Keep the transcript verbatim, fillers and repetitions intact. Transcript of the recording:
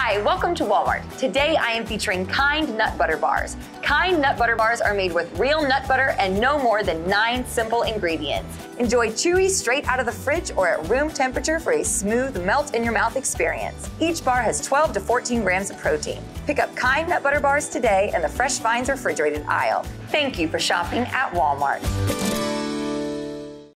Hi, welcome to Walmart. Today I am featuring Kind Nut Butter Bars. Kind Nut Butter Bars are made with real nut butter and no more than nine simple ingredients. Enjoy chewy straight out of the fridge or at room temperature for a smooth melt-in-your-mouth experience. Each bar has twelve to fourteen grams of protein. Pick up Kind Nut Butter Bars today in the Fresh Finds refrigerated aisle. Thank you for shopping at Walmart.